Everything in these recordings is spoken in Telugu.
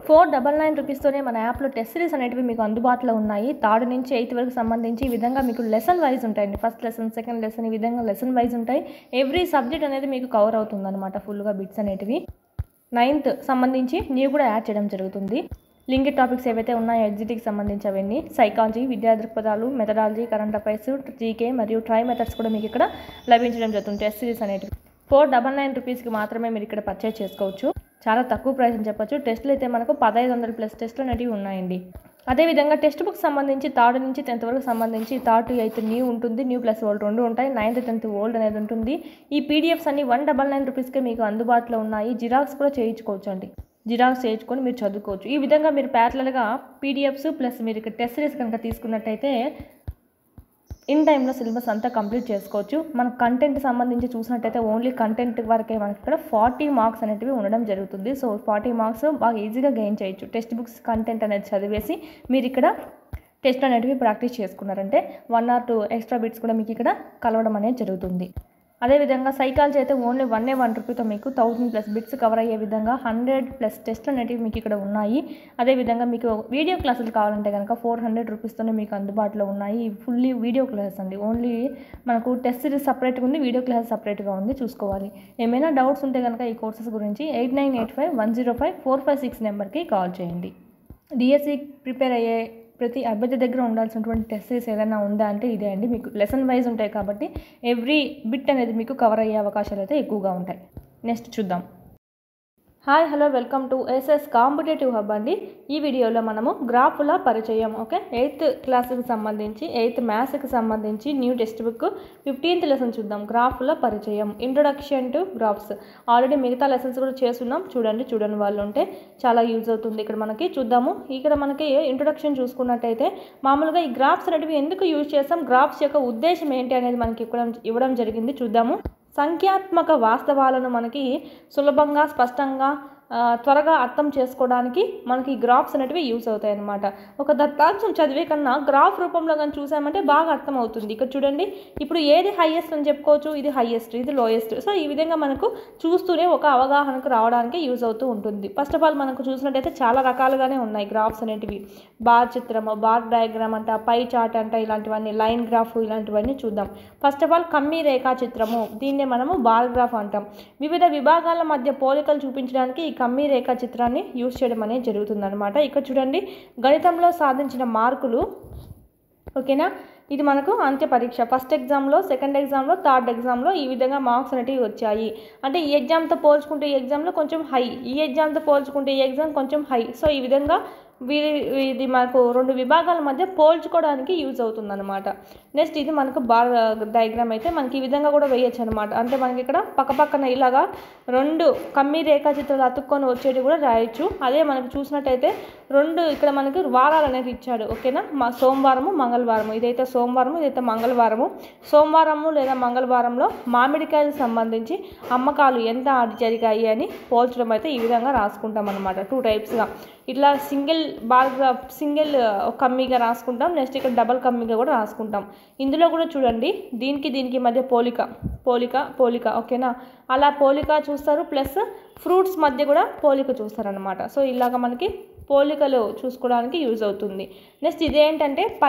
499 రూపీస్తోనే మన యాప్లో టెస్ట్ సిరీస్ అనేటివి మీకు అందుబాటులో ఉన్నాయి. 3rd నుంచి 8th వరకు సంబంధించి ఈ విధంగా మీకు లెసన్ వైజ్ ఉంటాయండి. ఫస్ట్ లెసన్, సెకండ్ లెసన్, ఈ విధంగా లెసన్ వైజ్ ఉంటాయి. ఎవ్రీ సబ్జెక్ట్ అనేది మీకు కవర్ అవుతుంది అనమాట ఫుల్గా బిట్స్ అనేటివి. 9th సంబంధించి న్యూ కూడా యాడ్ చేయడం జరుగుతుంది. లింక్డ్ టాపిక్స్ ఏవైతే ఉన్నాయో ఎగ్జిట్కి సంబంధించి అవన్నీ, సైకాలజీ, విద్యా దృక్పథాలు, మెథడాలజీ, కరెంట్ అఫైర్స్, జీకే మరియు ట్రై మెథడ్స్ కూడా మీకు ఇక్కడ లభించడం జరుగుతుంది. టెస్ట్ సిరీస్ అనేటివి 499 రూపీస్కి మాత్రమే మీరు ఇక్కడ పర్చేజ్ చేసుకోవచ్చు. చాలా తక్కువ ప్రైస్ అని చెప్పొచ్చు. టెస్టులు అయితే మనకు 1500+ టెస్టులు అనేవి ఉన్నాయండి. అదేవిధంగా టెక్స్ట్ బుక్ సంబంధించి 3rd నుంచి 10th వరకు సంబంధించి 3rd to 8th న్యూ ఉంటుంది, న్యూ ప్లస్ ఓల్డ్ రెండు ఉంటాయి. 9th 10th ఓల్డ్ అనేది ఉంటుంది. ఈ పీడిఎఫ్స్ అన్ని 199 రూపీస్కే మీకు అందుబాటులో ఉన్నాయి. జిరాక్స్ కూడా చేయించుకోవచ్చు అండి. జిరాక్స్ చేయించుకొని మీరు చదువుకోవచ్చు. ఈ విధంగా మీరు ప్యారలల్గా పీడిఎఫ్స్ ప్లస్ మీరు ఇక్కడ టెస్ట్ సిరీస్ కనుక తీసుకున్నట్టయితే ఇన్ టైంలో సిలబస్ అంతా కంప్లీట్ చేసుకోవచ్చు. మన కంటెంట్ సంబంధించి చూసినట్టయితే ఓన్లీ కంటెంట్ వరకే మనకి ఇక్కడ 40 మార్క్స్ అనేటివి ఉండడం జరుగుతుంది. సో 40 మార్క్స్ బాగా ఈజీగా గెయిన్ చేయొచ్చు. టెక్స్ట్ బుక్స్ కంటెంట్ అనేది చదివేసి మీరు ఇక్కడ టెస్ట్ అనేటివి ప్రాక్టీస్ చేసుకున్నారంటే 1 or 2 ఎక్స్ట్రా బిట్స్ కూడా మీకు ఇక్కడ కలవడం అనేది జరుగుతుంది. అదేవిధంగా సైకాలజీ అయితే ఓన్లీ 1 రూపీతో మీకు 1000+ బిట్స్ కవర్ అయ్యే విధంగా 100+ టెస్ట్లు అనేటివి మీకు ఇక్కడ ఉన్నాయి. అదేవిధంగా మీకు వీడియో క్లాసులు కావాలంటే కనుక 400 రూపీస్తోనే మీకు అందుబాటులో ఉన్నాయి. ఫుల్లీ వీడియో క్లాసెస్ అండి. ఓన్లీ మనకు టెస్ట్ సిరీస్ సపరేట్గా ఉంది, వీడియో క్లాస్ సపరేట్గా ఉంది, చూసుకోవాలి. ఏమైనా డౌట్స్ ఉంటే కనుక ఈ కోర్సెస్ గురించి 8985105456 నెంబర్కి కాల్ చేయండి. డిఎస్సి ప్రిపేర్ అయ్యే ప్రతి అభ్యర్థి దగ్గర ఉండాల్సినటువంటి టెస్ట్ సిరీస్ ఏదైనా ఉందా అంటే ఇదే అండి. మీకు లెసన్ వైజ్ ఉంటాయి కాబట్టి ఎవ్రీ బిట్ అనేది మీకు కవర్ అయ్యే అవకాశాలు అయితే ఎక్కువగా ఉంటాయి. నెక్స్ట్ చూద్దాం. Hi hello welcome to SS competitive hub అండి. ఈ వీడియోలో మనము గ్రాఫ్ల పరిచయం, ఓకే, 8th క్లాస్కి సంబంధించి 8th మ్యాథ్స్కి సంబంధించి new text book 15th lesson చూద్దాం. గ్రాఫ్ల పరిచయం, ఇంట్రొడక్షన్ టు గ్రాఫ్స్. ఆల్రెడీ మిగతా లెసన్స్ కూడా చేస్తున్నాం, చూడని వాళ్ళు ఉంటే చాలా యూజ్ అవుతుంది. ఇక్కడ మనకి చూద్దాము. ఇక్కడ మనకి ఇంట్రొడక్షన్ చూసుకున్నట్టయితే మామూలుగా ఈ గ్రాఫ్స్ అనేటివి ఎందుకు యూజ్ చేస్తాం, గ్రాఫ్స్ యొక్క ఉద్దేశం ఏంటి అనేది మనకి ఇవ్వడం జరిగింది. చూద్దాము. సంఖ్యాత్మక వాస్తవాలను మనకి సులభంగా, స్పష్టంగా, త్వరగా అర్థం చేసుకోవడానికి మనకి ఈ గ్రాఫ్స్ అనేటివి యూస్ అవుతాయి అన్నమాట. ఒక దత్తాంశం చదివే కన్నా గ్రాఫ్ రూపంలో కానీ చూసామంటే బాగా అర్థం అవుతుంది. ఇక్కడ చూడండి, ఇప్పుడు ఏది హైయెస్ట్ అని చెప్పుకోవచ్చు, ఇది హైయెస్ట్, ఇది లోయెస్ట్. సో ఈ విధంగా మనకు చూస్తూనే ఒక అవగాహనకు రావడానికి యూజ్ అవుతూ ఉంటుంది. ఫస్ట్ ఆఫ్ ఆల్ మనకు చూసినట్టయితే చాలా రకాలుగానే ఉన్నాయి గ్రాఫ్స్ అనేటివి. బార్ చిత్రము, బార్ డయాగ్రామ్ అంట, పై చార్ట్ అంట, ఇలాంటివన్నీ, లైన్ గ్రాఫ్, ఇలాంటివన్నీ చూద్దాం. ఫస్ట్ ఆఫ్ ఆల్ కమ్మీ రేఖా చిత్రము, దీన్నే మనము బార్ గ్రాఫ్ అంటాం. వివిధ విభాగాల మధ్య పోలికలు చూపించడానికి కమ్మీ రేఖా చిత్రాన్ని యూజ్ చేయడం అనేది జరుగుతుందన్నమాట. ఇక్కడ చూడండి, గణితంలో సాధించిన మార్కులు, ఓకేనా, ఇది మనకు అంత్య పరీక్ష. ఫస్ట్ ఎగ్జామ్లో, సెకండ్ ఎగ్జామ్లో, 3rd ఎగ్జామ్లో ఈ విధంగా మార్క్స్ అనేటివి వచ్చాయి. అంటే ఈ ఎగ్జామ్తో పోల్చుకుంటే ఈ ఎగ్జామ్లో కొంచెం హై, ఈ ఎగ్జామ్తో పోల్చుకుంటే ఈ ఎగ్జామ్ కొంచెం హై. సో ఈ విధంగా ఇది మనకు 2 విభాగాల మధ్య పోల్చుకోవడానికి యూజ్ అవుతుంది అనమాట. నెక్స్ట్ ఇది మనకు బార్ డయాగ్రామ్ అయితే మనకి ఈ విధంగా కూడా వేయచ్చు అనమాట. అంటే మనకి ఇక్కడ పక్కపక్కన ఇలాగా 2 కమ్మీ రేఖా చిత్రాలు అతుక్కొని వచ్చేటి కూడా రాయొచ్చు. అదే మనకు చూసినట్టయితే 2 ఇక్కడ మనకి వారాలు అనేది ఇచ్చాడు, ఓకేనా. సోమవారము, మంగళవారము, ఇదైతే సోమవారము, ఇదైతే మంగళవారము. సోమవారము లేదా మంగళవారంలో మామిడికాయలకు సంబంధించి అమ్మకాలు ఎంత జరిగాయి అని పోల్చడం అయితే ఈ విధంగా రాసుకుంటాం అనమాట. 2 టైప్స్గా ఇట్లా సింగిల్ బార్ గ్రాఫ్, సింగిల్ కమ్మీగా రాసుకుంటాం. నెక్స్ట్ ఇక్కడ డబల్ కమ్మీగా కూడా రాసుకుంటాం. ఇందులో కూడా చూడండి, దీనికి మధ్య పోలిక, ఓకేనా. అలా పోలిక చూస్తారు, ప్లస్ ఫ్రూట్స్ మధ్య కూడా పోలిక చూస్తారనమాట. సో ఇలాగ మనకి పోలికలు చూసుకోవడానికి యూజ్ అవుతుంది. నెక్స్ట్ ఇదేంటంటే పై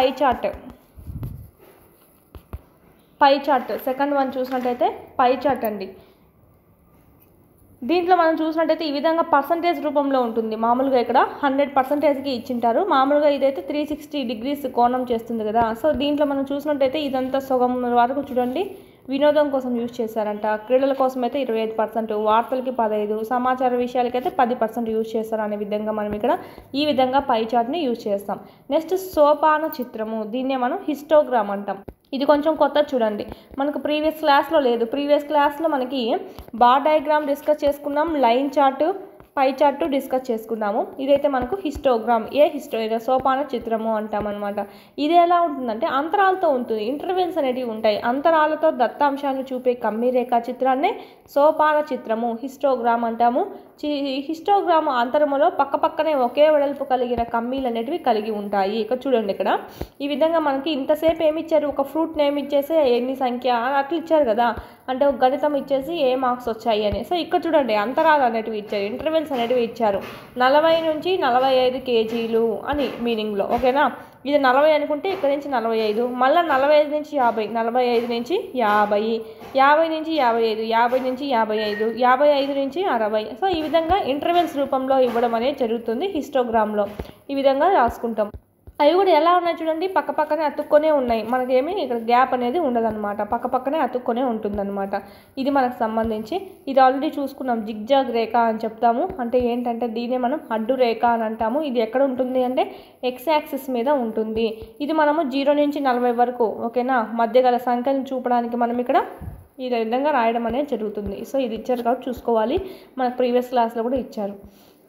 చార్ట్, సెకండ్ వన్ చూసినట్టయితే పై చార్ట్ అండి. దీంట్లో మనం చూసినట్టయితే ఈ విధంగా పర్సంటేజ్ రూపంలో ఉంటుంది. మామూలుగా ఇక్కడ 100%కి ఇచ్చింటారు. మామూలుగా ఇదైతే 360 degrees కోణం చేస్తుంది కదా. సో దీంట్లో మనం చూసినట్టయితే ఇదంతా సగం వరకు చూడండి వినోదం కోసం యూజ్ చేశారంట. క్రీడల కోసం అయితే 25%, వార్తలకి 15%, సమాచార విషయాలకైతే 10% యూజ్ చేస్తారు అనే విధంగా మనం ఇక్కడ ఈ విధంగా పై చార్ట్ని యూజ్ చేస్తాం. నెక్స్ట్ సోపాన చిత్రము, దీన్నే మనం హిస్టోగ్రామ్ అంటాం. ఇది కొంచెం కొత్త చూడండి, మనకు ప్రీవియస్ క్లాస్లో లేదు. ప్రీవియస్ క్లాస్లో మనకి బార్ డయాగ్రామ్ డిస్కస్ చేసుకున్నాం, line chart, pie chart discuss చేసుకున్నాము. ఇదైతే మనకు హిస్టోగ్రామ్, సోపాన చిత్రము అంటామన్నమాట. ఇది ఎలా ఉంటుందంటే అంతరాలతో ఉంటుంది, ఇంటర్వెల్స్ అనేటివి ఉంటాయి. అంతరాలతో దత్తాంశాన్ని చూపే కమ్మీ రేఖా చిత్రాన్నే సోపాన చిత్రము, హిస్టోగ్రామ్ అంటాము. హిస్టోగ్రామ్ అంతరములో పక్కపక్కనే ఒకే వెడల్పు కలిగిన కమ్మీలు అనేటివి కలిగి ఉంటాయి. ఇక్కడ చూడండి, ఇక్కడ ఈ విధంగా మనకి ఇంతసేపు ఏమి ఇచ్చారు, ఒక ఫ్రూట్ నేమ్ ఇచ్చేసి ఎన్ని సంఖ్య అట్లా ఇచ్చారు కదా, అంటే ఒక గణితం ఇచ్చేసి ఏ మార్క్స్ వచ్చాయి అని. సో ఇక్కడ చూడండి అంతరాలు అనేటివి ఇచ్చారు, ఇంటర్వెల్స్ అనేటివి ఇచ్చారు. 40 నుంచి 45 కేజీలు అని మీనింగ్లో. ఓకేనా, ఇది 40 అనుకుంటే ఇక్కడ నుంచి 45, మళ్ళీ 45 నుంచి 50, 45 నుంచి 50, 50 నుంచి 55, 50 నుంచి 55, 55 నుంచి 60. సో ఈ విధంగా ఇంటర్వెల్స్ రూపంలో ఇవ్వడం అనేది జరుగుతుంది హిస్టోగ్రామ్లో. ఈ విధంగా రాసుకుంటాం. అవి కూడా ఎలా ఉన్నాయి చూడండి, పక్కపక్కనే అతుక్కొనే ఉన్నాయి. మనకేమి ఇక్కడ గ్యాప్ అనేది ఉండదన్నమాట, పక్కపక్కనే అతుక్కొనే ఉంటుందన్నమాట. ఇది మనకు సంబంధించి ఇది ఆల్రెడీ చూసుకున్నాం. జిగ్జాగ్ రేఖ అని చెప్తాము. అంటే ఏంటంటే దీనే మనం అడ్డు రేఖ అని అంటాము. ఇది ఎక్కడ ఉంటుంది అంటే ఎక్స్ యాక్సిస్ మీద ఉంటుంది. ఇది మనము 0 నుంచి 40 వరకు ఓకేనా మధ్య గల సంఖ్యను చూపడానికి మనం ఇక్కడ ఈ విధంగా రాయడం అనేది జరుగుతుంది. సో ఇది ఇచ్చారు కాబట్టి చూసుకోవాలి. మనకు ప్రీవియస్ క్లాస్లో కూడా ఇచ్చారు.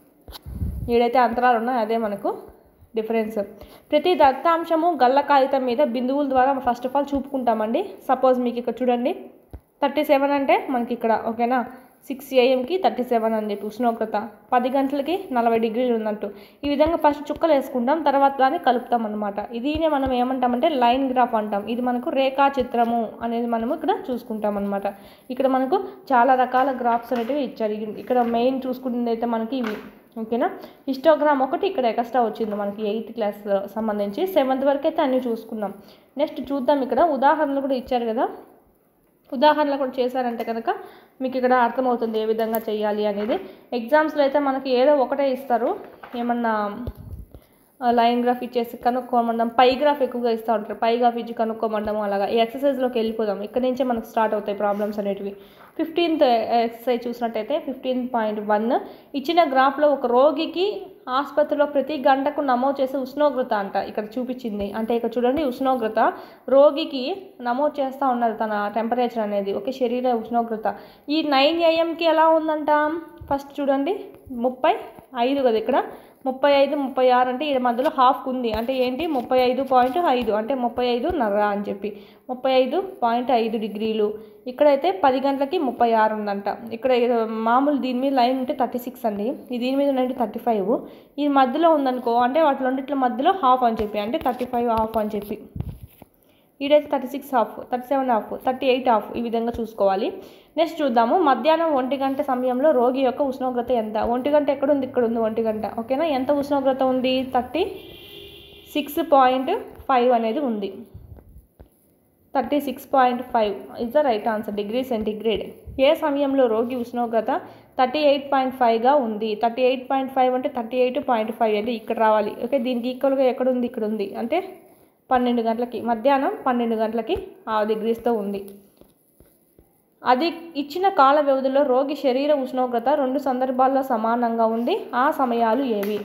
ఏదైతే అంతరాలు ఉన్నాయో అదే మనకు డిఫరెన్స్. ప్రతి దత్తాంశము గల్ల కాగితం మీద బిందువుల ద్వారా ఫస్ట్ ఆఫ్ ఆల్ చూపుకుంటామండి. సపోజ్ మీకు ఇక్కడ చూడండి 37 అంటే మనకి ఇక్కడ ఓకేనా 6 AM-కి 37 అని చెప్పి ఉష్ణోగ్రత, 10 గంటలకి 40 డిగ్రీలు ఉన్నట్టు. ఈ విధంగా ఫస్ట్ చుక్కలు వేసుకుంటాం, తర్వాత దాన్ని కలుపుతాం అనమాట. ఇదినే మనం ఏమంటామంటే లైన్ గ్రాఫ్ అంటాం. ఇది మనకు రేఖా చిత్రము అనేది మనము ఇక్కడ చూసుకుంటాం అనమాట. ఇక్కడ మనకు చాలా రకాల గ్రాఫ్స్ అనేటివి ఇచ్చారు. ఇక్కడ మెయిన్ చూసుకునేది అయితే మనకి ఇవి ఓకేనా. హిస్టోగ్రామ్ ఒకటి ఇక్కడ ఎక్స్ట్రా వచ్చింది మనకి 8th క్లాస్ సంబంధించి. 7th వరకు అయితే అన్నీ చూసుకున్నాం. నెక్స్ట్ చూద్దాం, ఇక్కడ ఉదాహరణలు కూడా ఇచ్చారు కదా. ఉదాహరణలు కూడా చేశారంటే కనుక మీకు ఇక్కడ అర్థమవుతుంది ఏ విధంగా చేయాలి అనేది. ఎగ్జామ్స్లో అయితే మనకి ఏదో ఒకటే ఇస్తారు, ఏమన్నా లైన్ గ్రాఫ్ ఇచ్చేసి కనుక్కోమండం, పై గ్రాఫ్ ఎక్కువగా ఇస్తూ ఉంటారు. పై గ్రాఫ్ ఇచ్చి కనుక్కోమండము. అలాగా ఈ ఎక్సర్సైజ్లోకి వెళ్ళిపోదాం. ఇక్కడ నుంచే మనకు స్టార్ట్ అవుతాయి ప్రాబ్లమ్స్ అనేటివి. 15th ఎక్సర్సైజ్ చూసినట్టయితే 15.1 ఇచ్చిన గ్రాఫ్లో ఒక రోగికి ఆసుపత్రిలో ప్రతి గంటకు నమోదు చేసే ఉష్ణోగ్రత అంట ఇక్కడ చూపించింది. అంటే ఇక్కడ చూడండి ఉష్ణోగ్రత రోగికి నమోదు చేస్తూ ఉన్నారు తన టెంపరేచర్ అనేది, ఓకే, శరీర ఉష్ణోగ్రత. ఈ 9 AM-కి ఎలా ఉందంట, ఫస్ట్ చూడండి 35 కదా, ఇక్కడ 35, 36 అంటే ఈ మధ్యలో హాఫ్ ఉంది. అంటే ఏంటి 35.5 అంటే 35.5 అని చెప్పి 35.5 డిగ్రీలు. ఇక్కడైతే 10 గంటలకి 36 ఉందంట. ఇక్కడ మామూలు దీని మీద లైన్ ఉంటే 36 అండి, దీని మీద ఉందంటే 35. ఈ మధ్యలో ఉందనుకో అంటే వాటి రెండిట్ల మధ్యలో హాఫ్ అని చెప్పి అంటే 35 హాఫ్ అని చెప్పి. ఈడైతే 36 హాఫ్, 37 హాఫ్, 38 హాఫ్, ఈ విధంగా చూసుకోవాలి. నెక్స్ట్ చూద్దాము, మధ్యాహ్నం 1 గంట సమయంలో రోగి యొక్క ఉష్ణోగ్రత ఎంత. 1 గంట ఎక్కడ ఉంది, ఇక్కడ ఉంది 1 గంట ఓకేనా. ఎంత ఉష్ణోగ్రత ఉంది, 36.5 అనేది ఉంది. 36.5 is the right answer, degree centigrade. ఏ సమయంలో రోగి ఉష్ణోగ్రత 38.5గా ఉంది. 38.5 అంటే 38.5 అంటే ఇక్కడ రావాలి ఓకే. దీనికి ఈక్వల్గా ఎక్కడ ఉంది, ఇక్కడ ఉంది. అంటే 12 గంటలకి, మధ్యాహ్నం 12 గంటలకి 6 డిగ్రీస్తో ఉంది. అది ఇచ్చిన కాల వ్యవధిలో రోగి శరీర ఉష్ణోగ్రత 2 సందర్భాల్లో సమానంగా ఉంది. ఆ సమయాలు ఏవి?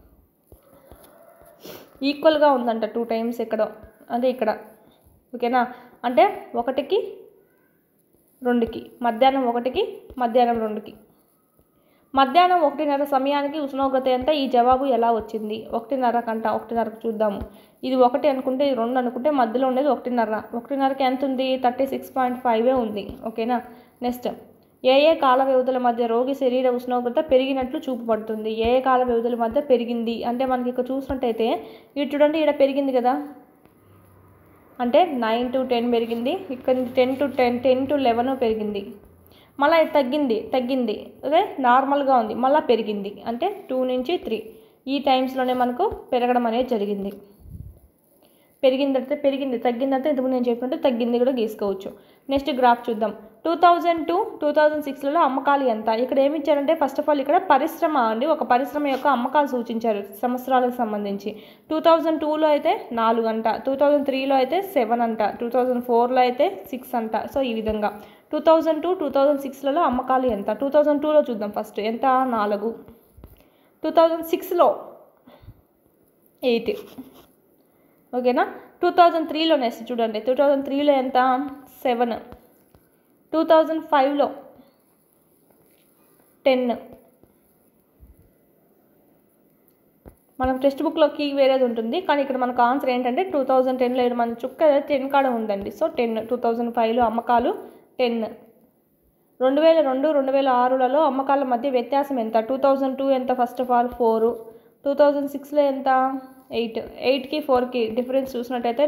ఈక్వల్గా ఉందంట 2 టైమ్స్ ఇక్కడ, అంటే ఇక్కడ ఓకేనా. అంటే 1కి 2కి, మధ్యాహ్నం 1కి మధ్యాహ్నం 2కి. మధ్యాహ్నం 1:30 సమయానికి ఉష్ణోగ్రత ఎంత? ఈ జవాబు ఎలా వచ్చింది? 1:30 కంట, 1:30కి చూద్దాము. ఇది 1 అనుకుంటే ఇది 2 అనుకుంటే మధ్యలో ఉండేది 1:30. 1:30కి ఎంత ఉంది? 36.5 ఉంది ఓకేనా. నెక్స్ట్, ఏ కాల వ్యవధుల మధ్య రోగి శరీర ఉష్ణోగ్రత పెరిగినట్లు చూపబడుతుంది? ఏ కాల వ్యవధుల మధ్య పెరిగింది అంటే మనకి ఇక్కడ చూసినట్టయితే ఇటు చూడండి, ఇక్కడ పెరిగింది కదా, అంటే 9 to 10 పెరిగింది. ఇక్కడ 10 to 11 పెరిగింది. మళ్ళీ తగ్గింది అదే నార్మల్గా ఉంది, మళ్ళీ పెరిగింది. అంటే 2 నుంచి 3 ఈ టైమ్స్లోనే మనకు పెరగడం అనేది జరిగింది. తగ్గిందంటే ఇంతకు నేను చెప్పినట్టు తగ్గింది కూడా గీసుకోవచ్చు. నెక్స్ట్ గ్రాఫ్ చూద్దాం. 2002-2006లలో అమ్మకాలు ఎంత? ఇక్కడ ఏమి ఇచ్చారంటే ఫస్ట్ ఆఫ్ ఆల్ ఇక్కడ పరిశ్రమ అండి, ఒక పరిశ్రమ యొక్క అమ్మకాలు సూచించారు సంవత్సరాలకు సంబంధించి. 2002లో అయితే 4 అంట, 2003లో అయితే 7 అంట, 2004లో అయితే 6 అంట. సో ఈ విధంగా 2002-2006లలో అమ్మకాలు ఎంత? 2002లో చూద్దాం ఫస్ట్, ఎంత? 4. 2006లో 8 ఓకేనా. 2003లో నెక్స్ట్ చూడండి, 2003లో ఎంత? 7. 2005లో 10. మనకు టెక్స్ట్ బుక్లోకి వేరేది ఉంటుంది, కానీ ఇక్కడ మనకు ఆన్సర్ ఏంటంటే 2010లో మన చుక్క 10 కాడ ఉందండి. సో 10. 2005లో అమ్మకాలు 10. 2002 2006లలో అమ్మకాల మధ్య వ్యత్యాసం ఎంత? 2002 ఎంత? ఫస్ట్ ఆఫ్ ఆల్ 4, 2006లో ఎంత? 8, 8కి 4కి డిఫరెన్స్ చూసినట్టయితే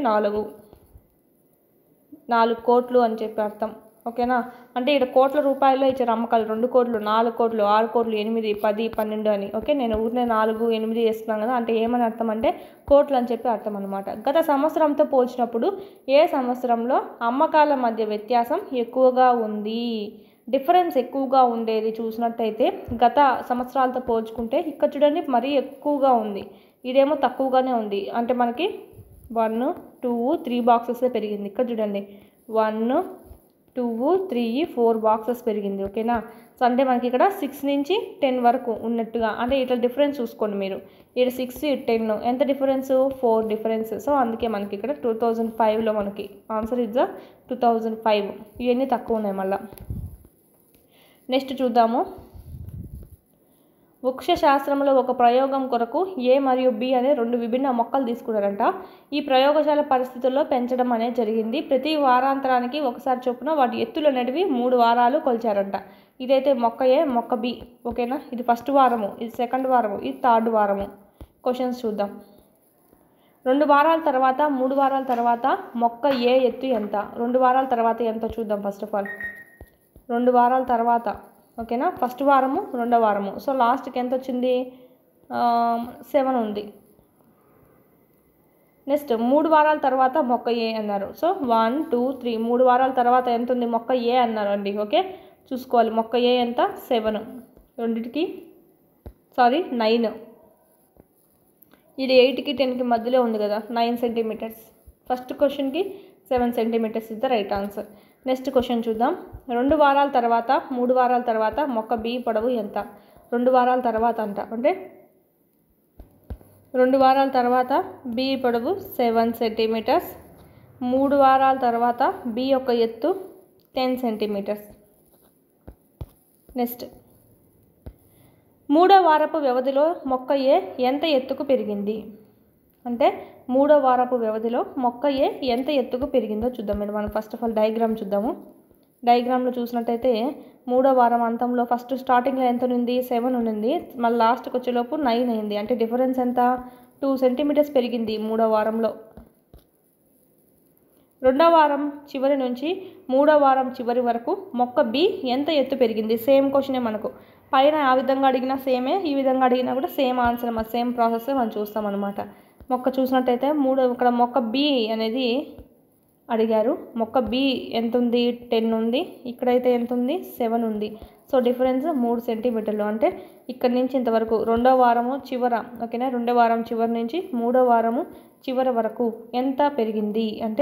4 కోట్లు అని చెప్పి అర్థం. ఓకేనా, అంటే ఇక్కడ కోట్ల రూపాయల్లో ఇచ్చారు అమ్మకాలు. 2 కోట్లు, 4 కోట్లు, 6 కోట్లు, 8, 10, 12 అని. ఓకే, నేను ఊరినే 4, 8 వేస్తున్నాను కదా, అంటే ఏమని అర్థం అంటే కోట్లు అని చెప్పి అర్థం అనమాట. గత సంవత్సరంతో పోల్చినప్పుడు ఏ సంవత్సరంలో అమ్మకాల మధ్య వ్యత్యాసం ఎక్కువగా ఉంది? డిఫరెన్స్ ఎక్కువగా ఉండేది చూసినట్టయితే గత సంవత్సరాలతో పోల్చుకుంటే ఇక్కడ చూడండి మరీ ఎక్కువగా ఉంది, ఇదేమో తక్కువగానే ఉంది. అంటే మనకి 1, 2, 3 బాక్సెసే పెరిగింది. ఇక్కడ చూడండి 1, 2, 3, 4 బాక్సెస్ పెరిగింది. ఓకేనా, సో అంటే మనకి ఇక్కడ 6 నుంచి 10 వరకు ఉన్నట్టుగా, అంటే ఇట్లా డిఫరెన్స్ చూసుకోండి మీరు. ఇక్కడ 6, 10 ఎంత డిఫరెన్స్? 4 డిఫరెన్స్. సో అందుకే మనకి ఇక్కడ 2005లో మనకి ఆన్సర్ ఇస్ 2005. ఇవన్నీ తక్కువ ఉన్నాయి. మళ్ళీ నెక్స్ట్ చూద్దాము. వృక్షశాస్త్రంలో ఒక ప్రయోగం కొరకు A మరియు B అనే 2 విభిన్న మొక్కలు తీసుకున్నారంట. ఈ ప్రయోగశాల పరిస్థితుల్లో పెంచడం అనేది జరిగింది. ప్రతి వారాంతరానికి ఒకసారి చొప్పున వాటి ఎత్తులు అనేటివి 3 వారాలు కొలిచారంట. ఇదైతే మొక్క A, మొక్క B. ఓకేనా, ఇది ఫస్ట్ వారము, ఇది సెకండ్ వారము, ఇది థర్డ్ వారము. క్వశ్చన్స్ చూద్దాం. 2 వారాల తర్వాత 3 వారాల తర్వాత మొక్క A ఎత్తు ఎంత? 2 వారాల తర్వాత ఎంత చూద్దాం. ఫస్ట్ ఆఫ్ ఆల్ 2 వారాల తర్వాత, ఓకేనా, ఫస్ట్ వారము, రెండో వారము. సో లాస్ట్కి ఎంత వచ్చింది? 7 ఉంది. నెక్స్ట్ 3 వారాల తర్వాత మొక్క A అన్నారు. సో 1, 2, 3 3 వారాల తర్వాత ఎంత ఉంది? మొక్క A అన్నారు అండి. ఓకే, చూసుకోవాలి. మొక్క A ఎంత? 7. రెండింటికి 9. ఇది 8కి 10కి మధ్యలో ఉంది కదా, 9 సెంటీమీటర్స్. ఫస్ట్ క్వశ్చన్కి 7 centimetres is the right answer. Next question చూద్దాం. 2 వారాల తర్వాత 3 వారాల తర్వాత మొక్క B పొడవు ఎంత? 2 వారాల తర్వాత అంట, అంటే 2 వారాల తర్వాత B పొడవు 7 సెంటీమీటర్స్. 3 వారాల తర్వాత B యొక్క ఎత్తు 10 సెంటీమీటర్స్. నెక్స్ట్ 3వ వారపు వ్యవధిలో మొక్క A ఎంత ఎత్తుకు పెరిగింది? అంటే 3వ వారపు వ్యవధిలో మొక్క A ఎంత ఎత్తుకు పెరిగిందో చూద్దాం. మనం ఫస్ట్ ఆఫ్ ఆల్ డయాగ్రామ్ చూద్దాము. డయాగ్రామ్లో చూసినట్టయితే 3వ వారం అంతంలో ఫస్ట్ స్టార్టింగ్లో ఎంత ఉంది? 7 ఉంది. మళ్ళీ లాస్ట్కి వచ్చేలోపు 9 అయింది. అంటే డిఫరెన్స్ ఎంత? 2 సెంటీమీటర్స్ పెరిగింది 3వ వారంలో. 2వ వారం చివరి నుంచి 3వ వారం చివరి వరకు మొక్క B ఎంత ఎత్తు పెరిగింది? సేమ్ క్వశ్చనే మనకు. పైన ఆ విధంగా అడిగినా సేమే, ఈ విధంగా అడిగినా కూడా సేమ్ ఆన్సర్, సేమ్ ప్రాసెస్ మనం చూస్తాం అనమాట. మొక్క చూసినట్టయితే ఇక్కడ మొక్క B అనేది అడిగారు. మొక్క B ఎంత ఉంది? 10 ఉంది. ఇక్కడైతే ఎంత ఉంది? 7 ఉంది. సో డిఫరెన్స్ 3 సెంటీమీటర్లు. అంటే ఇక్కడ నుంచి ఇంతవరకు 2వ వారము చివర, ఓకేనా, 2వ వారం చివరి నుంచి 3వ వారము చివరి వరకు ఎంత పెరిగింది అంటే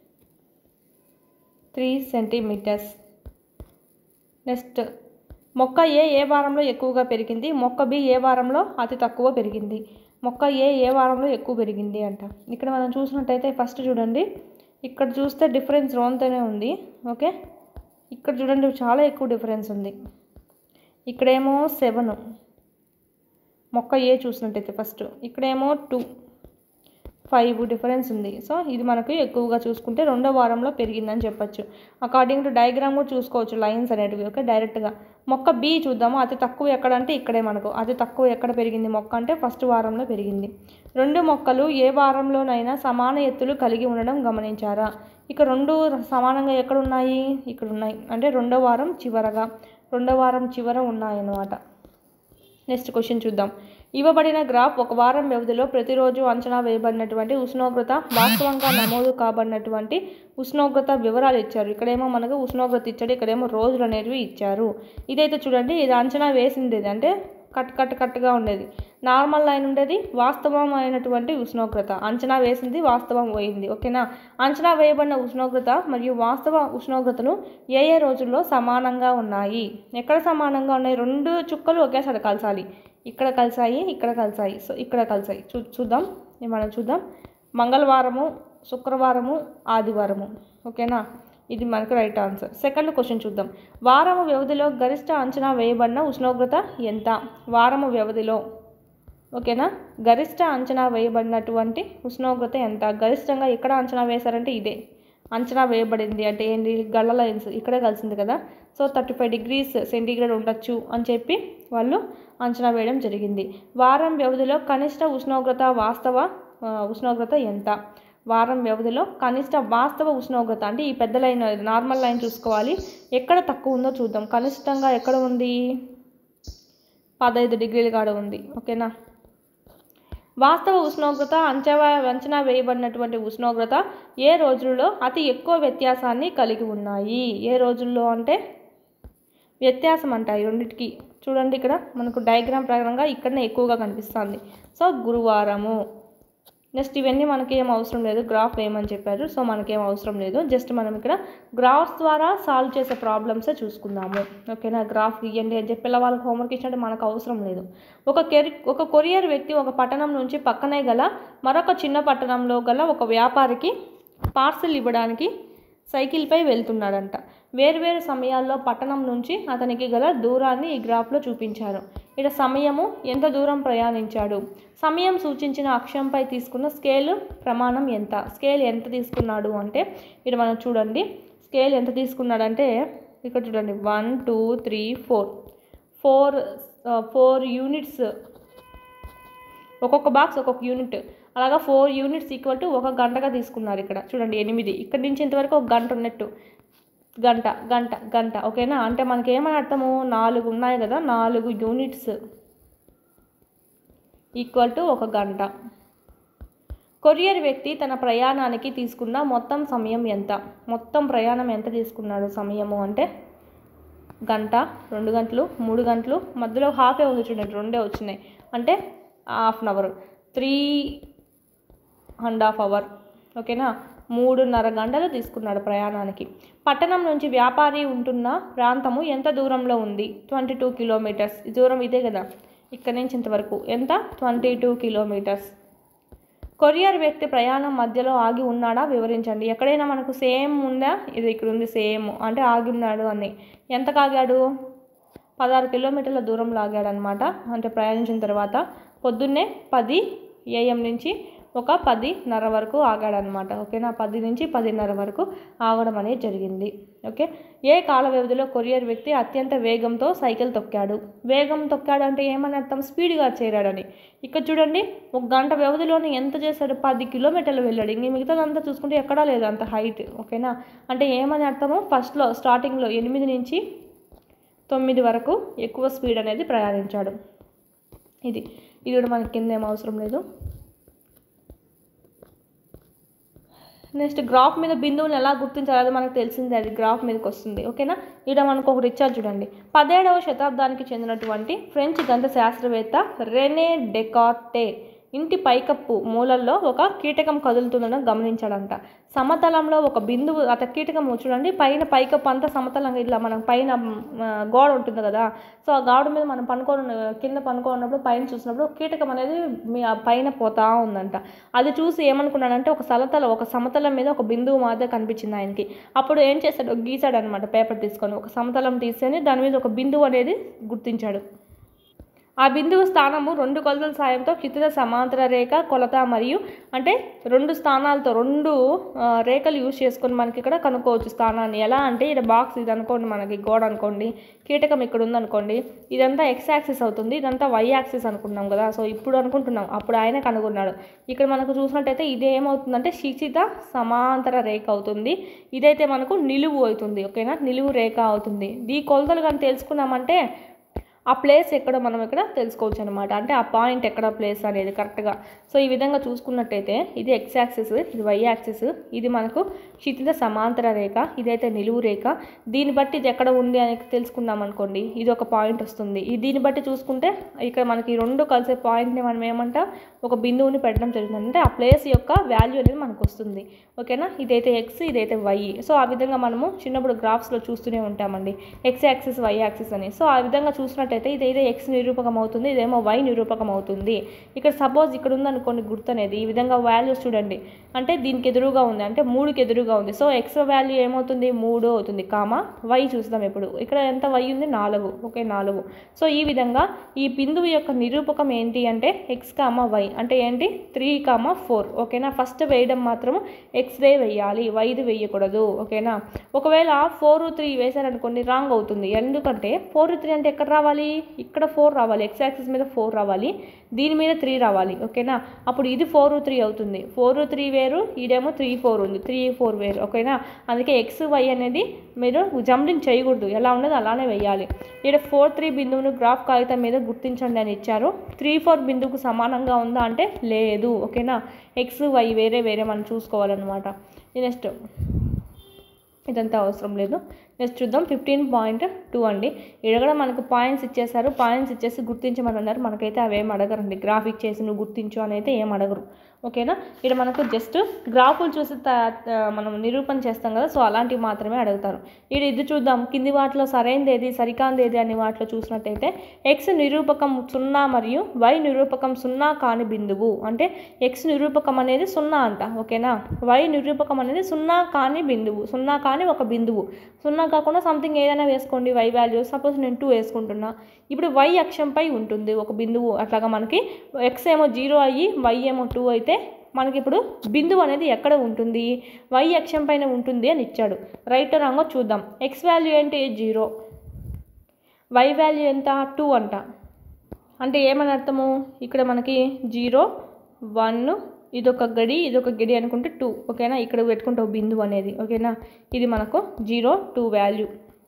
3 సెంటీమీటర్స్. నెక్స్ట్ మొక్క A ఏ వారంలో ఎక్కువగా పెరిగింది? మొక్క B ఏ వారంలో అతి తక్కువ పెరిగింది? మొక్క A ఏ వారంలో ఎక్కువ పెరిగింది అంట. ఇక్కడ మనం చూసినట్టయితే ఫస్ట్ చూడండి, ఇక్కడ చూస్తే డిఫరెన్స్ రోన్తోనే ఉంది. ఓకే, ఇక్కడ చూడండి చాలా ఎక్కువ డిఫరెన్స్ ఉంది. ఇక్కడేమో 7 మొక్క A చూసినట్టయితే ఫస్ట్, ఇక్కడేమో 2, 5 డిఫరెన్స్ ఉంది. సో ఇది మనకు ఎక్కువగా చూసుకుంటే 2వ వారంలో పెరిగిందని చెప్పచ్చు. అకార్డింగ్ టు డయాగ్రామ్ కూడా చూసుకోవచ్చు లైన్స్ అనేటివి. ఓకే, డైరెక్ట్గా మొక్క B చూద్దాము. అతి తక్కువ ఎక్కడ అంటే ఇక్కడే మనకు అతి తక్కువ ఎక్కడ పెరిగింది మొక్క అంటే ఫస్ట్ వారంలో పెరిగింది. 2 మొక్కలు ఏ వారంలోనైనా సమాన ఎత్తులు కలిగి ఉండడం గమనించారా? ఇక 2 సమానంగా ఎక్కడ ఉన్నాయి? ఇక్కడ ఉన్నాయి. అంటే 2వ వారం చివరగా, 2వ వారం చివర ఉన్నాయన్నమాట. నెక్స్ట్ క్వశ్చన్ చూద్దాం. ఇవ్వబడిన గ్రాఫ్ ఒక వారం వ్యవధిలో ప్రతిరోజు అంచనా వేయబడినటువంటి ఉష్ణోగ్రత, వాస్తవంగా నమోదు కాబడినటువంటి ఉష్ణోగ్రత వివరాలు ఇచ్చారు. ఇక్కడేమో మనకు ఉష్ణోగ్రత ఇచ్చాడు, ఇక్కడేమో రోజులు అనేవి ఇచ్చారు. ఇదైతే చూడండి, ఇది అంచనా వేసింది, అంటే కట్గా ఉండేది. నార్మల్ లైన్ ఉండేది, వాస్తవమైనటువంటి ఉష్ణోగ్రత. అంచనా వేసింది, వాస్తవం పోయింది. ఓకేనా, అంచనా వేయబడిన ఉష్ణోగ్రత మరియు వాస్తవ ఉష్ణోగ్రతలు ఏ ఏ రోజుల్లో సమానంగా ఉన్నాయి? ఎక్కడ సమానంగా ఉన్నాయి? 2 చుక్కలు ఒకేసారి కలిసాలి. ఇక్కడ కలిసాయి, ఇక్కడ కలిసాయి, సో ఇక్కడ కలిసాయి. చూద్దాం, మనం చూద్దాం. మంగళవారము, శుక్రవారము, ఆదివారము. ఓకేనా, ఇది మనకు రైట్ ఆన్సర్. సెకండ్ క్వశ్చన్ చూద్దాం. వారము వ్యవధిలో గరిష్ట అంచనా వేయబడిన ఉష్ణోగ్రత ఎంత? వారము వ్యవధిలో, ఓకేనా, గరిష్ట అంచనా వేయబడినటువంటి ఉష్ణోగ్రత ఎంత? గరిష్టంగా ఎక్కడ అంచనా వేశారంటే ఇదే అంచనా వేయబడింది అంటే ఏంటి, గళ్ళ లైన్స్ ఇక్కడే కలిసింది కదా, సో 35 degrees సెంటీగ్రేడ్ ఉండొచ్చు అని చెప్పి వాళ్ళు అంచనా వేయడం జరిగింది. వారం వ్యవధిలో కనిష్ట ఉష్ణోగ్రత వాస్తవ ఉష్ణోగ్రత ఎంత? వారం వ్యవధిలో కనిష్ట వాస్తవ ఉష్ణోగ్రత అంటే ఈ పెద్ద లైన్ నార్మల్ లైన్ చూసుకోవాలి, ఎక్కడ తక్కువ ఉందో చూద్దాం. కనిష్టంగా ఎక్కడ ఉంది, 15 degrees కాడ ఉంది. ఓకేనా. వాస్తవ ఉష్ణోగ్రత అంచనా వేయబడినటువంటి ఉష్ణోగ్రత ఏ రోజుల్లో అతి ఎక్కువ వ్యత్యాసాన్ని కలిగి ఉన్నాయి? ఏ రోజుల్లో అంటే వ్యత్యాసం అంటాయి రెండింటికి. చూడండి ఇక్కడ మనకు డయాగ్రామ్ ప్రకారంగా ఇక్కడనే ఎక్కువగా కనిపిస్తుంది. సో గురువారము. నెక్స్ట్ ఇవన్నీ మనకి ఏం అవసరం లేదు, గ్రాఫ్ వేయమని చెప్పారు, సో మనకేం అవసరం లేదు. జస్ట్ మనం ఇక్కడ గ్రాఫ్స్ ద్వారా సాల్వ్ చేసే ప్రాబ్లమ్సే చూసుకుందాము. ఓకేనా. గ్రాఫ్ గీయండి అని చెప్పి వాళ్ళకి హోంవర్క్ ఇచ్చినట్టు మనకు అవసరం లేదు. ఒక కొరియర్ వ్యక్తి ఒక పట్టణం నుంచి పక్కనే గల మరొక చిన్న పట్టణంలో గల ఒక వ్యాపారికి పార్సిల్ ఇవ్వడానికి సైకిల్పై వెళ్తున్నాడంట. వేర్వేరు సమయాల్లో పట్టణం నుంచి అతనికి గల దూరాన్ని ఈ గ్రాఫ్లో చూపించారు. ఇక్కడ సమయము, ఎంత దూరం ప్రయాణించాడు, సమయం సూచించిన అక్షంపై తీసుకున్న స్కేల్ ప్రమాణం ఎంత, స్కేల్ ఎంత తీసుకున్నాడు అంటే ఇక్కడ మనం చూడండి స్కేల్ ఎంత తీసుకున్నాడంటే ఇక్కడ చూడండి 1 2 3 4 యూనిట్స్, ఒక్కొక్క బాక్స్ ఒక్కొక్క యూనిట్, అలాగా 4 యూనిట్స్ ఈక్వల్ టు 1 గంటగా తీసుకున్నారు. ఇక్కడ చూడండి 8, ఇక్కడి నుంచి ఇంతవరకు 1 గంట ఉన్నట్టు, గంట గంట గంట. ఓకేనా. అంటే మనకి ఏమని అర్థము, 4 ఉన్నాయి కదా, 4 యూనిట్స్ ఈక్వల్ టు 1 గంట. కొరియర్ వ్యక్తి తన ప్రయాణానికి తీసుకున్న మొత్తం సమయం ఎంత? మొత్తం ప్రయాణం ఎంత తీసుకున్నాడు సమయము అంటే గంట, 2 గంటలు, 3 గంటలు, మధ్యలో హాఫే ఉంది చూడండి, 2 వచ్చినాయి అంటే ½ అవర్, 3½ అవర్. ఓకేనా. 3.5 గంటలు తీసుకున్నాడు ప్రయాణానికి. పట్టణం నుంచి వ్యాపారి ఉంటున్న ప్రాంతము ఎంత దూరంలో ఉంది? 22 kilometers. దూరం ఇదే కదా, ఇక్కడ నుంచి ఇంతవరకు ఎంత, 22 kilometers. కొరియర్ వ్యక్తి ప్రయాణం మధ్యలో ఆగి ఉన్నాడా వివరించండి. ఎక్కడైనా మనకు సేమ్ ఉందా, ఇది ఇక్కడ ఉంది సేమ్ అంటే ఆగి ఉన్నాడు అని. ఎంత ఆగాడు, 16 kilometers దూరంలో ఆగాడు అనమాట. అంటే ప్రయాణించిన తర్వాత పొద్దున్నే 10 AM నుంచి ఒక 10:30 వరకు ఆగాడనమాట. ఓకేనా. 10 నుంచి 10:30 వరకు ఆగడం అనేది జరిగింది. ఓకే. ఏ కాల వ్యవధిలో కొరియర్ వ్యక్తి అత్యంత వేగంతో సైకిల్ తొక్కాడు? వేగం తొక్కాడు అంటే ఏమని అర్థం, స్పీడ్గా చేరాడని. ఇక్కడ చూడండి 1 గంట వ్యవధిలోనే ఎంత చేశాడు, 10 kilometers వెళ్ళాడు. ఇంక మిగతాదంతా చూసుకుంటే ఎక్కడా లేదు అంత హైట్. ఓకేనా. అంటే ఏమని అర్థము, ఫస్ట్లో స్టార్టింగ్లో 8 నుంచి 9 వరకు ఎక్కువ స్పీడ్ అనేది ప్రయాణించాడు. ఇది కూడా మనకి కింద ఏం అవసరం లేదు. నెక్స్ట్ గ్రాఫ్ మీద బిందువుని ఎలా గుర్తించాలి, అది మనకు తెలిసిందే, అది గ్రాఫ్ మీదకి వస్తుంది. ఓకేనా. ఇక్కడ మనకు ఒకటి ఇచ్చారు చూడండి. 17వ శతాబ్దానికి చెందినటువంటి ఫ్రెంచ్ గణిత శాస్త్రవేత్త రెనే డెకార్టే ఇంటి పైకప్పు మూలల్లో ఒక కీటకం కదులుతుందని గమనించాడంట. సమతలంలో ఒక బిందువు, అత కీటకం చూడండి పైన పైకప్పు అంతా సమతలంగా ఇట్లా మనం పైన గోడ ఉంటుంది కదా, సో ఆ గోడ మీద మనం కింద పనుకోన్నప్పుడు పైన చూసినప్పుడు కీటకం అనేది పైన పోతా ఉందంట. అది చూసి ఏమనుకున్నాడంటే ఒక సమతలం మీద ఒక బిందువు మాత్రం కనిపించింది ఆయనకి. అప్పుడు ఏం చేశాడు, గీసాడు అనమాట పేపర్ తీసుకొని, ఒక సమతలం తీసుకొని దాని మీద ఒక బిందువు అనేది గుర్తించాడు. ఆ బిందువు స్థానము 2 కొలతల సాయంతో క్షితిజ సమాంతర రేఖ కొలత మరియు అంటే 2 స్థానాలతో 2 రేఖలు యూజ్ చేసుకొని మనకి ఇక్కడ కనుక్కోవచ్చు స్థానాన్ని. ఎలా అంటే ఇక్కడ బాక్స్ ఇది అనుకోండి, మనకి గోడ అనుకోండి, కీటకం ఇక్కడ ఉందనుకోండి, ఇదంతా X యాక్సిస్ అవుతుంది, ఇదంతా Y యాక్సిస్ అనుకున్నాం కదా. సో ఇప్పుడు అనుకుంటున్నాం, అప్పుడు ఆయన కనుగొన్నాడు. ఇక్కడ మనకు చూసినట్టయితే ఇది ఏమవుతుందంటే క్షితిజ సమాంతర రేఖ అవుతుంది, ఇదైతే మనకు నిలువు అవుతుంది. ఓకేనా. నిలువు రేఖ అవుతుంది. ఈ కొలతలు కానీ తెలుసుకున్నామంటే ఆ ప్లేస్ ఎక్కడ మనం ఇక్కడ తెలుసుకోవచ్చు అనమాట. అంటే ఆ పాయింట్ ఎక్కడ ప్లేస్ అనేది కరెక్ట్గా. సో ఈ విధంగా చూసుకున్నట్టయితే ఇది X యాక్సిస్, ఇది Y యాక్సిస్, ఇది మనకు క్షితిజ సమాంతర రేఖ, ఇదైతే నిలువు రేఖ. దీన్ని బట్టి ఇది ఎక్కడ ఉంది అని తెలుసుకున్నాం అనుకోండి, ఇది ఒక పాయింట్ వస్తుంది. దీన్ని బట్టి చూసుకుంటే ఇక్కడ మనకి 2 కలిసే పాయింట్ని మనం ఏమంటాం, ఒక బిందువుని పెట్టడం జరుగుతుంది. అంటే ఆ ప్లేస్ యొక్క వాల్యూ అనేది మనకు వస్తుంది. ఓకేనా. ఇదైతే X, ఇదైతే Y. సో ఆ విధంగా మనము చిన్నప్పుడు గ్రాఫ్స్లో చూస్తూనే ఉంటామండి, X యాక్సిస్ Y యాక్సిస్ అని. సో ఆ విధంగా చూసినట్టు చూసినట్టయితే ఇదైతే ఎక్స్ నిరూపకం అవుతుంది, ఇదేమో వై నిరూపకం అవుతుంది. ఇక్కడ సపోజ్ ఇక్కడ ఉందనుకోండి గుర్తు అనేది, ఈ విధంగా వాల్యూస్ చూడండి, అంటే దీనికి ఎదురుగా ఉంది, అంటే 3కి ఎదురుగా ఉంది. సో ఎక్స్ వాల్యూ ఏమవుతుంది 3 అవుతుంది, కామా వై చూద్దాం ఇప్పుడు. ఇక్కడ ఎంత వై ఉంది 4, ఓకే 4. సో ఈ విధంగా ఈ బిందువు యొక్క నిరూపకం ఏంటి అంటే ఎక్స్ కామా వై అంటే ఏంటి 3, 4, ఓకేనా. ఫస్ట్ వేయడం మాత్రం ఎక్స్దే వేయాలి, వైది వేయకూడదు, ఓకేనా. ఒకవేళ 4, 3 వేశారనుకోండి రాంగ్ అవుతుంది. ఎందుకంటే 4, 3 అంటే ఎక్కడ రావాలి, ఇక్కడ 4 రావాలి, ఎక్స్ యాక్సిస్ మీద 4 రావాలి, దీని మీద 3 రావాలి, ఓకేనా. అప్పుడు ఇది 4, 3 అవుతుంది. 4, 3 వేరు, ఇదేమో 3, 4 ఉంది, 3, 4 వేరు, ఓకేనా. అందుకే ఎక్స్ వై అనేది మీరు జంబ్లింగ్ చేయకూడదు, ఎలా ఉన్నదో అలానే వేయాలి. ఇక్కడ 4, 3 బిందువును గ్రాఫ్ కాగితం మీద గుర్తించండి అని ఇచ్చారు. 3, 4 బిందువుకు సమానంగా ఉందా అంటే లేదు, ఓకేనా. ఎక్స్ వై వేరే వేరే మనం చూసుకోవాలన్నమాట. నెక్స్ట్ ఇదంతా అవసరం లేదు. నెక్స్ట్ చూద్దాం 15.2 అండి. ఇక్కడ మనకు పాయింట్స్ ఇచ్చేసారు, పాయింట్స్ ఇచ్చేసి గుర్తించమని అన్నారు. మనకైతే అవేం అడగరండి, గ్రాఫ్ ఇచ్చేసి నువ్వు గుర్తించు అని అయితే ఏం అడగరు, ఓకేనా. ఇక్కడ మనకు జస్ట్ గ్రాఫులు చూసి మనం నిరూపణ చేస్తాం కదా, సో అలాంటివి మాత్రమే అడుగుతారు. ఇది చూద్దాం, కింది వాటిలో సరైనది ఏది సరికాంది ఏది అని వాటిలో చూసినట్టయితే ఎక్స్ నిరూపకం 0 మరియు వై నిరూపకం 0 కాని బిందువు, అంటే ఎక్స్ నిరూపకం అనేది 0 అంట, ఓకేనా. వై నిరూపకం అనేది 0 కాని బిందువు, 0 కాని ఒక బిందువు, 0 కాకుండా సంథింగ్ ఏదైనా వేసుకోండి వై వాల్యూ. సపోజ్ నేను 2 వేసుకుంటున్నా, ఇప్పుడు వై అక్షంపై ఉంటుంది ఒక బిందువు. అట్లాగా మనకి ఎక్స్ ఏమో 0 అయ్యి వై ఏమో 2 అయితే మనకి ఇప్పుడు బిందువు అనేది ఎక్కడ ఉంటుంది, వై అక్షం పైన ఉంటుంది అని ఇచ్చాడు. రైట్ రాంగో చూద్దాం. ఎక్స్ వాల్యూ ఏంటి 0, వై వాల్యూ ఎంత 2 అంట. అంటే ఏమని అర్థము, ఇక్కడ మనకి 0, 1 ఇదొక గడి అనుకుంటే 2, ఓకేనా. ఇక్కడ పెట్టుకుంటావు బిందువు అనేది, ఓకేనా. ఇది మనకు 0, 2 వాల్యూ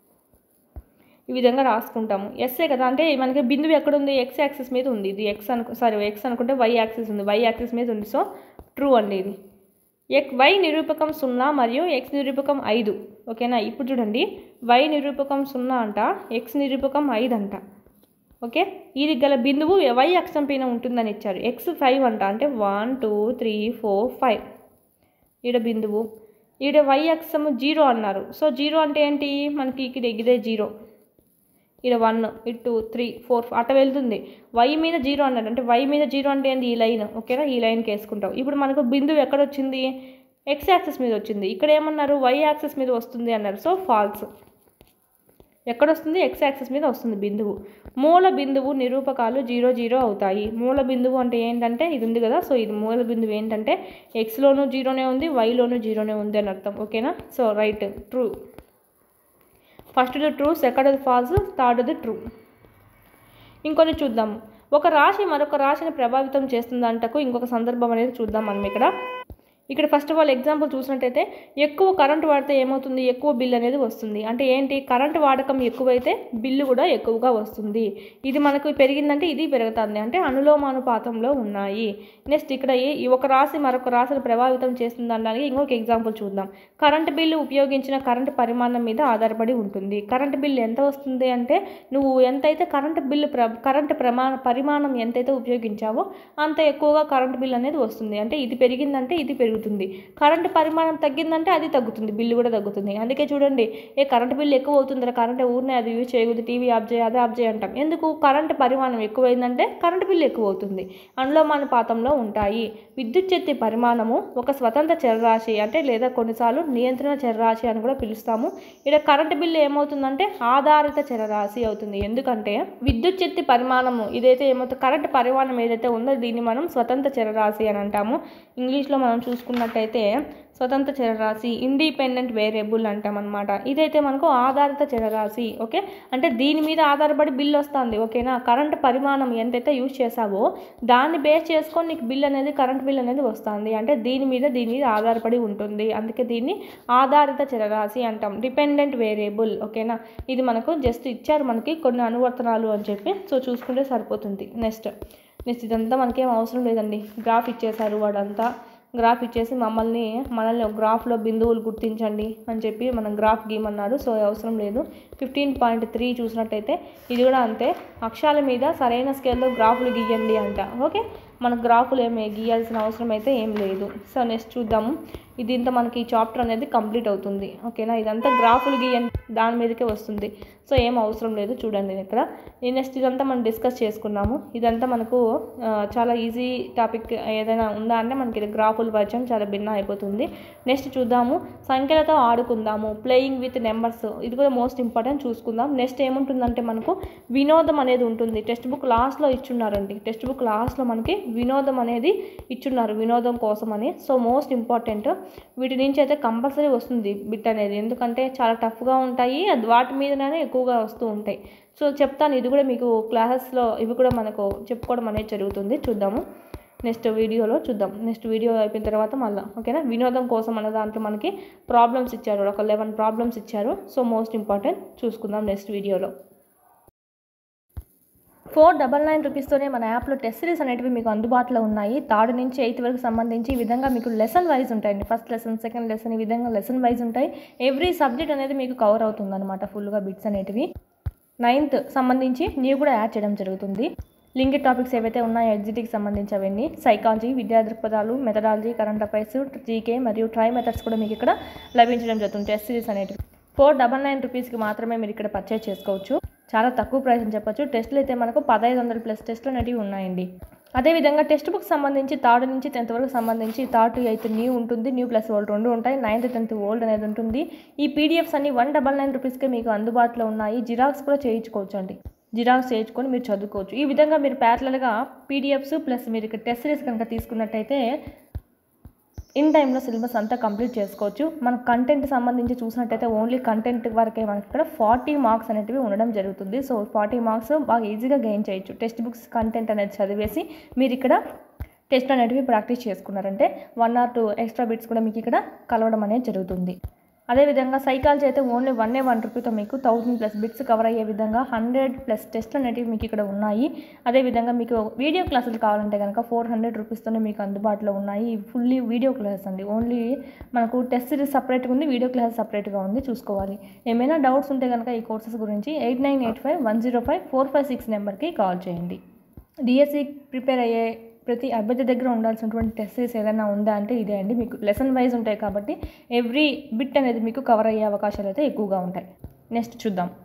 ఈ విధంగా రాసుకుంటాము. ఎస్ఏ కదా, అంటే మనకి బిందువు ఎక్కడ ఉంది ఎక్స్ యాక్సిస్ మీద ఉంది. ఇది ఎక్స్ అనుకుంటే వై యాక్సిస్ ఉంది, వై యాక్సిస్ మీద ఉంది, సో ట్రూ అండి ఇది. వై నిరూపకం 0 మరియు ఎక్స్ నిరూపకం 5, ఓకేనా. ఇప్పుడు చూడండి వై నిరూపకం 0 అంట, ఎక్స్ నిరూపకం 5 అంట, ఓకే. ఇది గల బిందువు వై అక్షం పైన ఉంటుందని ఇచ్చారు. ఎక్స్ 5 అంట, అంటే 1, 2, 3, 4, 5 ఈడ బిందువు. ఈడ వై అక్షము 0 అన్నారు. సో 0 అంటే ఏంటి మనకి ఇక్కడ ఇదే 0, ఇక్కడ 1, 2, 3, 4 అట వెళ్తుంది. వై మీద 0 అన్నాడు, అంటే వై మీద 0 అంటే ఏంటి ఈ లైన్, ఓకేనా. ఈ లైన్కి వేసుకుంటావు. ఇప్పుడు మనకు బిందువు ఎక్కడ వచ్చింది ఎక్స్ యాక్సిస్ మీద వచ్చింది. ఇక్కడ ఏమన్నారు వై యాక్సిస్ మీద వస్తుంది అన్నారు, సో ఫాల్స్. ఎక్కడ వస్తుంది ఎక్స్ యాక్సిస్ మీద వస్తుంది బిందువు. మూల బిందువు నిరూపకాలు 0, 0 అవుతాయి. మూల బిందువు అంటే ఏంటంటే ఇది ఉంది కదా, సో ఇది మూల బిందువు ఏంటంటే ఎక్స్లోనూ 0నే ఉంది, వైలోనూ 0నే ఉంది అని అర్థం, ఓకేనా. So right true. ఫస్ట్ది ట్రూ, సెకండ్ది ఫాల్స్, థర్డ్ది ట్రూ. ఇంకొన్ని చూద్దాము. ఒక రాశి మరొక రాశిని ప్రభావితం చేస్తుందంటకు ఇంకొక సందర్భం అనేది చూద్దాం మనం ఇక్కడ ఫస్ట్ ఆఫ్ ఆల్ ఎగ్జాంపుల్ చూసినట్టయితే ఎక్కువ కరెంట్ వాడితే ఏమవుతుంది ఎక్కువ బిల్ అనేది వస్తుంది. అంటే ఏంటి కరెంట్ వాడకం ఎక్కువైతే బిల్లు కూడా ఎక్కువగా వస్తుంది. ఇది మనకు పెరిగిందంటే ఇది పెరుగుతుంది, అంటే అనులోమానుపాతంలో ఉన్నాయి. నెక్స్ట్ ఇక్కడ ఈ ఒక రాశి మరొక రాశిని ప్రభావితం చేస్తుంది అనడానికి ఇంకొక ఎగ్జాంపుల్ చూద్దాం. కరెంట్ బిల్లు ఉపయోగించిన కరెంట్ పరిమాణం మీద ఆధారపడి ఉంటుంది. కరెంట్ బిల్లు ఎంత వస్తుంది అంటే నువ్వు ఎంతైతే కరెంట్ పరిమాణం ఎంతైతే ఉపయోగించావో అంత ఎక్కువగా కరెంట్ బిల్ అనేది వస్తుంది. అంటే ఇది పెరిగిందంటే ఇది పెరుగుతుంది, కరెంట్ పరిమాణం తగ్గిందంటే అది తగ్గుతుంది, బిల్లు కూడా తగ్గుతుంది. అందుకే చూడండి కరెంట్ బిల్లు ఎక్కువ అవుతుంది, కరెంట్ ఊరినే అది యూజ్ చేయకూడదు, టీవీ ఆఫ్ చేయి అదే ఆఫ్ చేయి అంటాం. ఎందుకు కరెంట్ పరిమాణం ఎక్కువైందంటే కరెంట్ బిల్లు ఎక్కువ అవుతుంది. అనులోమానుపాతంలో ఉంటాయి. విద్యుత్ శక్తి పరిమాణము ఒక స్వతంత్ర చరరాశి, అంటే లేదా కొన్నిసార్లు నియంత్రణ చరరాశి అని కూడా పిలుస్తాము. ఇక్కడ కరెంట్ బిల్లు ఏమవుతుందంటే ఆధారిత చరరాశి అవుతుంది. ఎందుకంటే విద్యుత్ శక్తి పరిమాణము ఇదైతే ఏమవుతుంది కరెంట్ పరిమాణం ఏదైతే ఉందో దీన్ని మనం స్వతంత్ర చరరాశి అని అంటాము. ఇంగ్లీష్లో మనం చూసుకున్నట్టయితే స్వతంత్ర చరరాశి ఇండిపెండెంట్ వేరియబుల్ అంటాం అనమాట. ఇదైతే మనకు ఆధారిత చరరాశి, ఓకే. అంటే దీని మీద ఆధారపడి బిల్ వస్తుంది, ఓకేనా. కరెంట్ పరిమాణం ఎంతైతే యూజ్ చేసావో దాన్ని బేస్ చేసుకొని నీకు బిల్ అనేది కరెంట్ బిల్ అనేది వస్తుంది. అంటే దీని మీద ఆధారపడి ఉంటుంది, అందుకే దీన్ని ఆధారిత చరరాశి అంటాం, డిపెండెంట్ వేరియబుల్, ఓకేనా. ఇది మనకు జస్ట్ ఇచ్చారు మనకి కొన్ని అనువర్తనాలు అని చెప్పి, సో చూసుకుంటే సరిపోతుంది. నెక్స్ట్ ఇదంతా మనకేం అవసరం లేదండి. గ్రాఫ్ ఇచ్చేసారు, వాడంతా గ్రాఫ్ ఇచ్చేసి మనల్ని గ్రాఫ్లో బిందువులు గుర్తించండి అని చెప్పి మనం గ్రాఫ్ గీయమన్నాడు, సో అవసరం లేదు. 15.3 చూసినట్టయితే ఇది కూడా అంతే, అక్షాల మీద సరైన స్కేల్లో గ్రాఫులు గీయండి అంట, ఓకే. మనకు గ్రాఫులు ఏమి గీయాల్సిన అవసరం అయితే ఏం లేదు. సో నెక్స్ట్ చూద్దాము. దీంతో మనకి ఈ చాప్టర్ అనేది కంప్లీట్ అవుతుంది, ఓకేనా. ఇదంతా గ్రాఫులు గీయండి దాని మీదకే వస్తుంది. సో ఏం అవసరం లేదు చూడండి ఇక్కడ. నెక్స్ట్ ఇదంతా మనం డిస్కస్ చేసుకున్నాము. ఇదంతా మనకు చాలా ఈజీ టాపిక్ ఏదైనా ఉందా అంటే మనకి ఇది గ్రాఫుల పరిచయం చాలా భిన్న అయిపోతుంది. నెక్స్ట్ చూద్దాము, సంఖ్యలతో ఆడుకుందాము, ప్లేయింగ్ విత్ నెంబర్స్, ఇది కూడా మోస్ట్ ఇంపార్టెంట్ చూసుకుందాం. నెక్స్ట్ ఏముంటుందంటే మనకు వినోదం అనేది ఉంటుంది. టెక్స్ట్ బుక్ లాస్ట్లో ఇచ్చున్నారండి, టెక్స్ట్ బుక్ లాస్ట్లో మనకి వినోదం అనేది ఇచ్చున్నారు, వినోదం కోసం అని. సో మోస్ట్ ఇంపార్టెంట్, వీటి నుంచి అయితే కంపల్సరీ వస్తుంది బిట్ అనేది, ఎందుకంటే చాలా టఫ్గా ఉంటాయి, అది వాటి మీదనే ఎక్కువగా వస్తూ ఉంటాయి. సో చెప్తాను, ఇది కూడా మీకు క్లాసెస్లో ఇవి కూడా మనకు చెప్పుకోవడం అనేది జరుగుతుంది. చూద్దాము నెక్స్ట్ వీడియోలో చూద్దాం. నెక్స్ట్ వీడియో అయిపోయిన తర్వాత మళ్ళీ ఓకేనా. వినోదం కోసం అన్న దాంట్లో మనకి ప్రాబ్లమ్స్ ఇచ్చారు, ఒక 11 ప్రాబ్లమ్స్ ఇచ్చారు. సో మోస్ట్ ఇంపార్టెంట్ చూసుకుందాం నెక్స్ట్ వీడియోలో. 499 రూపీస్తోనే మన యాప్లో టెస్ట్ సిరీస్ అనేటివి మీకు అందుబాటులో ఉన్నాయి. 3rd నుంచి 8th వరకు సంబంధించి ఈ విధంగా మీకు లెసన్ వైజ్ ఉంటాయండి. ఫస్ట్ లెసన్, సెకండ్ లెసన్, ఈ విధంగా లెసన్ వైజ్ ఉంటాయి. ఎవ్రీ సబ్జెక్ట్ అనేది మీకు కవర్ అవుతుంది అనమాట ఫుల్గా బిట్స్ అనేటివి. 9th సంబంధించి నీవు కూడా యాడ్ చేయడం జరుగుతుంది. లింక్డ్ టాపిక్స్ ఏవైతే ఉన్నాయో ఎగ్జిట్కి సంబంధించి అవన్నీ, సైకాలజీ, విద్యా దృక్పథాలు, మెథడాలజీ, కరెంట్ అఫైర్స్, జీకే మరియు ట్రై మెథడ్స్ కూడా మీకు ఇక్కడ లభించడం జరుగుతుంది. టెస్ట్ సిరీస్ అనేటివి 499 రూపీస్కి మాత్రమే మీరు ఇక్కడ పర్చేజ్ చేసుకోవచ్చు. చాలా తక్కువ ప్రైస్ అని చెప్పొచ్చు. టెస్టులు అయితే మనకు 1500+ టెస్టులు అనేవి ఉన్నాయండి. అదేవిధంగా టెక్స్ట్ బుక్ సంబంధించి 3rd నుంచి 10th వరకు సంబంధించి 3rd to 8th న్యూ ఉంటుంది, న్యూ ప్లస్ ఓల్డ్ 2 ఉంటాయి. 9th 10th ఓల్డ్ అనేది ఉంటుంది. ఈ పీడిఎఫ్స్ అన్ని 199 రూపీస్కే మీకు అందుబాటులో ఉన్నాయి. జిరాక్స్ కూడా చేయించుకోవచ్చు అండి, జిరాక్స్ చేయించుకొని మీరు చదువుకోవచ్చు. ఈ విధంగా మీరు ప్యారలల్గా పీడిఎఫ్స్ ప్లస్ మీరు ఇక్కడ టెస్ట్ సిరీస్ కనుక తీసుకున్నట్టయితే ఇన్ టైంలో సిలబస్ అంతా కంప్లీట్ చేసుకోవచ్చు. మన కంటెంట్ సంబంధించి చూసినట్టయితే ఓన్లీ కంటెంట్ వరకే మనకి ఇక్కడ 40 మార్క్స్ అనేటివి ఉండడం జరుగుతుంది. సో 40 మార్క్స్ బాగా ఈజీగా గెయిన్ చేయొచ్చు. టెక్స్ట్ బుక్స్ కంటెంట్ అనేది చదివేసి మీరు ఇక్కడ టెస్ట్ అనేటివి ప్రాక్టీస్ చేసుకున్నారంటే 1 or 2 ఎక్స్ట్రా బిట్స్ కూడా మీకు ఇక్కడ కలవడం అనేది జరుగుతుంది. అదేవిధంగా సైకాలజీ అయితే ఓన్లీ 1 రూపీతో మీకు 1000+ బిట్స్ కవర్ అయ్యే విధంగా 100+ టెస్ట్లు అనేటివి మీకు ఇక్కడ ఉన్నాయి. అదేవిధంగా మీకు వీడియో క్లాసులు కావాలంటే కనుక 400 రూపీస్తోనే మీకు అందుబాటులో ఉన్నాయి. ఫుల్లీ వీడియో క్లాసెస్ అండి, ఓన్లీ మనకు టెస్ట్ సిరీస్ సపరేట్గా ఉంది, వీడియో క్లాస్ సపరేట్గా ఉంది, చూసుకోవాలి. ఏమైనా డౌట్స్ ఉంటే కనుక ఈ కోర్సెస్ గురించి 8985105456 నెంబర్కి కాల్ చేయండి. డిఎస్సి ప్రిపేర్ అయ్యే ప్రతి అభ్యర్థి దగ్గర ఉండాల్సినటువంటి టెస్ట్ సిరీస్ ఏదైనా ఉందా అంటే ఇదే అండి. మీకు లెసన్ వైజ్ ఉంటాయి కాబట్టి ఎవ్రీ బిట్ అనేది మీకు కవర్ అయ్యే అవకాశాలు అయితే ఎక్కువగా ఉంటాయి. నెక్స్ట్ చూద్దాం.